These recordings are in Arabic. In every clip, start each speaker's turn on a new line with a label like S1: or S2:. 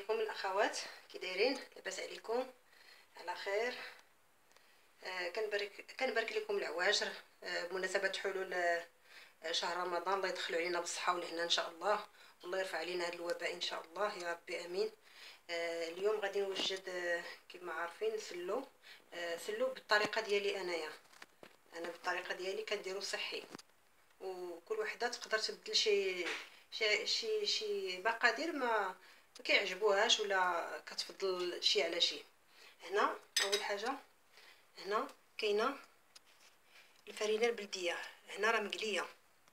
S1: عليكم الاخوات، كي دايرين؟ لاباس عليكم؟ على خير. كنبارك لكم العواجر بمناسبه حلول شهر رمضان. الله يدخلوا علينا بالصحه والهنا ان شاء الله، والله يرفع علينا هذا الوباء ان شاء الله يا ربي امين. اليوم غادي نوجد كما عارفين سلو بالطريقه ديالي انايا. انا بالطريقه ديالي كنديرو صحي، وكل وحده تقدر تبدل شي مقادير ما كيعجبوهاش ولا كتفضل شي على شي. هنا اول حاجه، هنا كاينه الفرينه البلديه، هنا راه مقليه،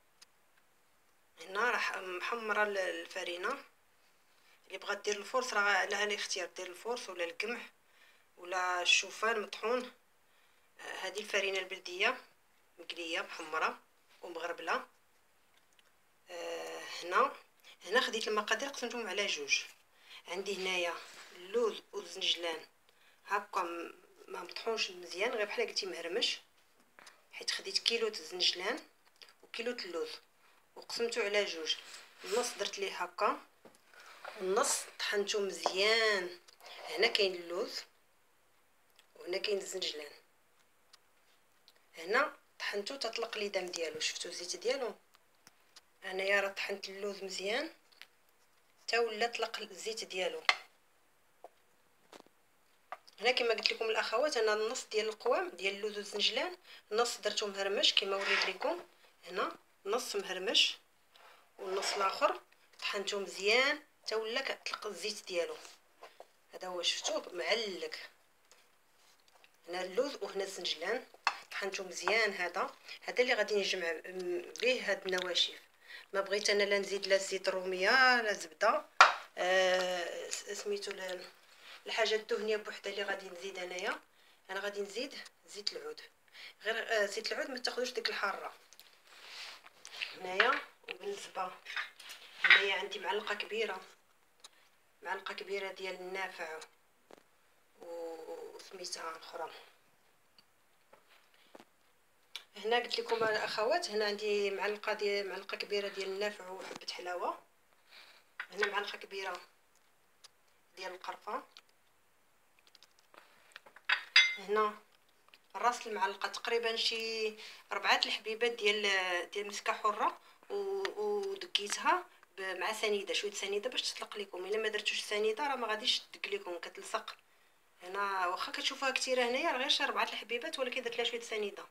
S1: هنا راه محمره الفرينه. اللي بغات دير الفورس راه لها الاختيار، دير الفورس ولا القمح ولا الشوفان مطحون. هذه الفرينه البلديه مقليه محمره ومغربله. هنا خديت المقادير قسمتهم على جوج. عندي هنايا اللوز والزنجلان هكا ما مطحونش مزيان، غير بحال قلتي مهرمش، حيت خديت كيلو الزنجلان وكيلو اللوز وقسمته على جوج. النص درت ليه هكا والنص طحنته مزيان. هنا كاين اللوز وهنا كاين الزنجلان، هنا طحنته تطلق لي دم ديالو. شفتوا الزيت ديالو؟ انايا راه طحنت اللوز مزيان حتى ولا طلق الزيت ديالو. هنا كما قلت لكم الاخوات، انا النص ديال القوام ديال اللوز والزنجلان النص درته مهرمش كما وريت لكم، هنا نص مهرمش والنص الاخر طحنته مزيان حتى ولا كطلق الزيت ديالو. هذا هو، شفتوه معلق. هنا اللوز وهنا الزنجلان طحنته مزيان. هذا اللي غادي نجمع به هاد النواشف. ما بغيت انا لا نزيد لا زيت الروميه لا زبده، سميتو الحاجه الدهنيه بوحدها اللي غادي نزيد انايا. انا غادي نزيد زيت العود، غير زيت العود ما تاخذوش ديك الحاره. هنايا وبالنسبه هنايا عندي معلقه كبيره ديال النافع وسميتها اخرى. هنا قلت لكم الاخوات، هنا عندي معلقه كبيره ديال النافع وحبه حلاوه. هنا معلقه كبيره ديال القرفه. هنا راس المعلقه تقريبا شي 4 الحبيبات ديال مسكه حره ودقيتها مع سنيده، شويه سنيده باش تطلق لكم. الا ما درتوش سنيده راه ما غاديش تدق لكم، كتلصق. هنا واخا كتشوفوها كثيره هنايا راه غير شي 4 الحبيبات، ولكن درت لها شويه سنيده.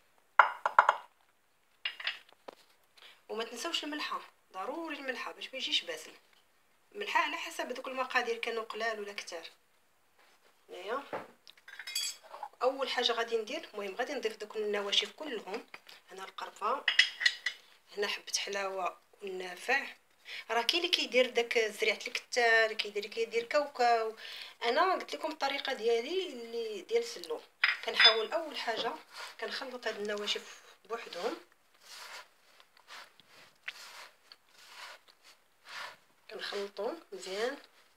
S1: وما تنساوش الملحه، ضروري الملحه باش ما يجيش باسل. الملحه على حسب دوك المقادير، كانوا قلال ولا كثار. هنايا اول حاجه غادي ندير، المهم غادي نضيف دوك النواشف كلهم. هنا القرفه، هنا حبه حلاوه والنافع. راه كاين اللي كيدير داك زريعه الكتان، كيدير كاوكاو. انا قلت لكم الطريقه ديالي اللي ديال السلو. كنحاول اول حاجه كنخلط هاد النواشف بوحدهم، كنخلطهم مزيان.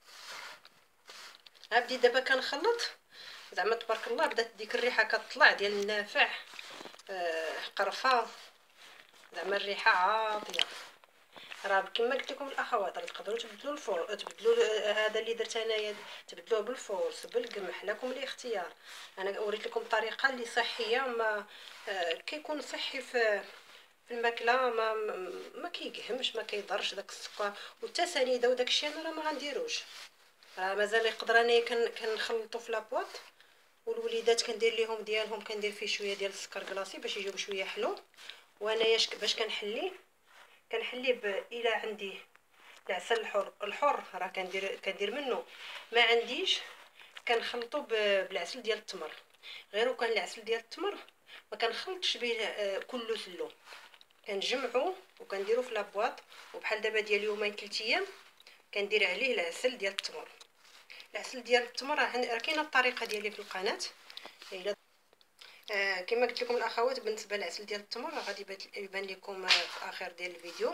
S1: غنبدي دابا كنخلط، زعما تبارك الله بدات ديك الريحه كتطلع ديال النافع، قرفه، زعما الريحه عاطيه. راه كما قلت لكم الاخوات، راه تقدروا تبدلوا الفور، تبدلوا هذا اللي درت انايا تبدلوه بالفورس بالقمح، لكم الاختيار. انا وريت لكم طريقه اللي صحيه، ما كيكون صحي في الماكله، ما كيقهمش، ما كيضرش داك السكر وحتى سنيده وداك الشيء انا راه ما غنديروش. راه مازال يقدر انايا كنخلطو في لابوط، والوليدات كندير ليهم ديالهم، كندير فيه شويه ديال السكر كلاصي باش يجيو شويه حلو. وانايا باش كنحليه الى عندي العسل الحر راه كندير منه. ما عنديش كنخلطو بالعسل ديال التمر. غير وكان العسل ديال التمر ما كنخلطش به كله سلو، كنجمعو وكنديرو في لابواط. وبحال دابا ديال يومين 3 ايام كندير عليه العسل ديال التمر. العسل ديال التمر راه كاينه الطريقه ديالي في القناه. الا كما قلت لكم الاخوات، بالنسبه للعسل ديال التمر راه غادي يبان لكم في اخر ديال الفيديو.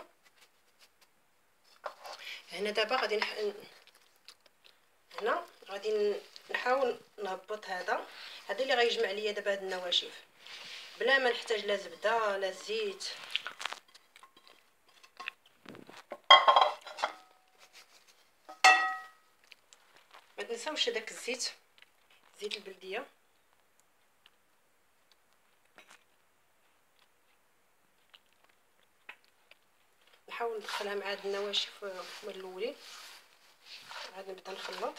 S1: هنا دابا هنا غادي نحاول نهبط هذا اللي غيجمع ليا دابا هاد النواشف بلا ما نحتاج لا زبده لا زيت. تنساوش داك الزيت، زيت البلديه. نحاول ندخلها مع هاد النواشف من الاولين. عاد نبدا نخلط.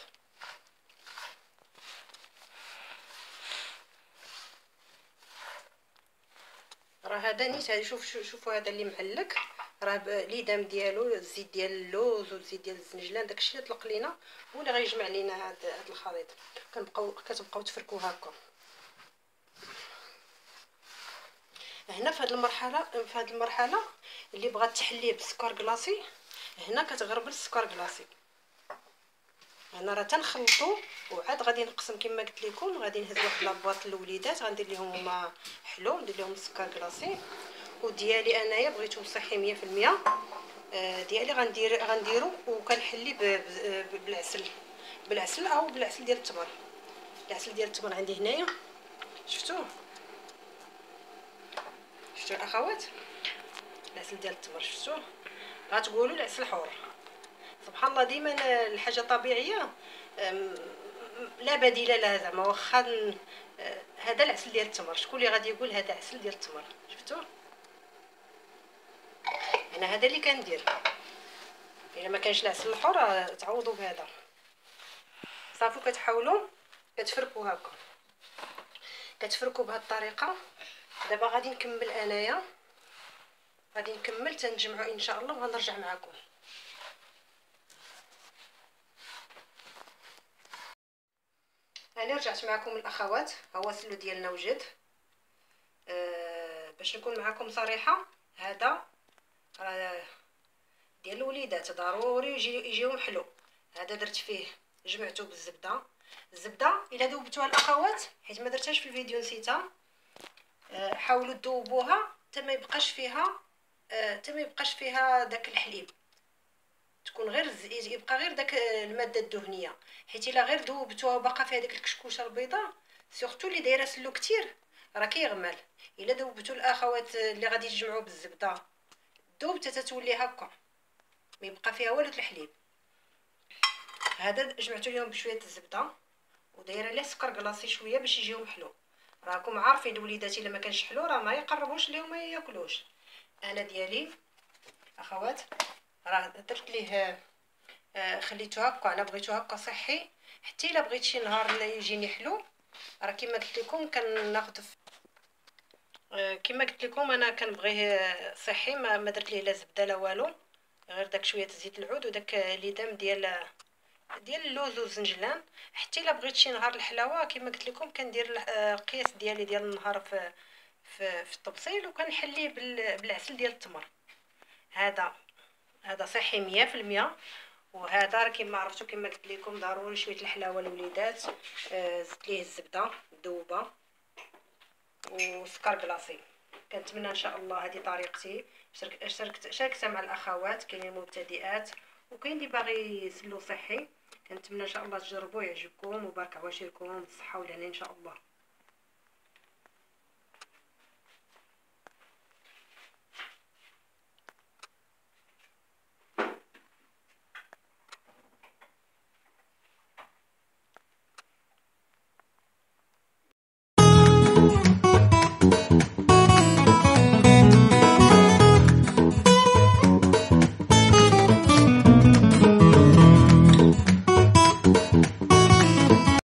S1: راه هذا نيت، هذا شوفوا هذا اللي معلك راه ليدام ديالو الزيت ديال اللوز والزيت ديال الزنجلان، داكشي اللي طلق لينا هو اللي غيجمع لينا هاد الخليط. كتبقاو تفركوا هكا. هنا في هاد المرحله اللي بغات تحليه بالسكر كلاصي، هنا كتغربل السكر كلاصي. انا راه تنخلطو وعاد غادي نقسم كما قلت لكم. غادي نهز واحد لابواط للوليدات غندير لهم هما حلو، ندير لهم السكر كلاصي. وديالي انايا بغيتو صحي 100%. ديالي غنديرو وكنحلي بالعسل او بالعسل ديال التمر. العسل ديال التمر عندي هنايا، شفتوه الاخوات؟ العسل ديال التمر شفتوه؟ غتقولوا العسل حور. سبحان الله، ديما الحاجه طبيعيه لا بديل لها زعما. واخا هذا العسل ديال التمر، شكون اللي غادي يقول هذا عسل ديال التمر؟ شفتوه؟ انا هذا اللي كندير. الا ما كانش العسل الحر تعوضوا بهذا. صافي كتحاولوا كتفركوا هكا، كتفركوا بهذه الطريقه. دابا غادي نكمل انايا، غادي نكمل تنجمعوا ان شاء الله وغنرجع معكم. انا رجعت معكم الاخوات. هو السلو ديالنا وجد. باش نكون معكم صريحه، هذا راه ديال الوليدات ضروري يجيهم حلو. هذا درت فيه جمعته بالزبده. الزبده الا ذوبتوها الاخوات، حيت ما درتهاش في الفيديو نسيتها، حاولوا تذوبوها حتى ما يبقاش فيها داك الحليب، تكون غير يبقى غير داك الماده الدهنيه. حيت الا غير ذوبتوها وبقى فيها ديك الكشكوشه البيضاء، سورتو اللي دايره سلو كتير راه كيغمل. الا ذوبتو الاخوات اللي غادي تجمعوا بالزبده ذوب حتى تتولي هكا، ما يبقى فيها والو الحليب. هذا جمعتو ليهم بشويه الزبده ودايره ليه سكر كلاصي شويه باش يجيهم حلو. راكم عارفين الوليدات الا ما كانش حلو راه ما يقربوش ليهم ما ياكلوش. انا ديالي اخوات راه درت ليه خليته هكا. انا بغيتو هكا صحي، حتى الا بغيت شي نهار يجيني حلو راه كما قلت لكم كناخذ كما قلت لكم انا كنبغيه صحي. ما درت ليه لا زبده لا والو، غير داك شويه زيت العود وداك ليدام ديال اللوز والزنجلان. حتى الا بغيت شي نهار الحلاوه كما قلت لكم كندير القياس ديالي ديال النهار في الطبسيل وكنحليه بالعسل ديال التمر. هذا صحي 100%. وهذا راه كما عرفتوا كما قلت لكم ضروري شويه الحلاوه للوليدات. زدت ليه الزبده مذوبه وسكر كلاصي. كنتمنى ان شاء الله هذه طريقتي شاركتها مع الاخوات. كاينين مبتدئات وكاين اللي باغي يسلو صحي. كنتمنى ان شاء الله تجربوا يعجبكم، وبارك عواشركم بالصحه والهنا ان شاء الله.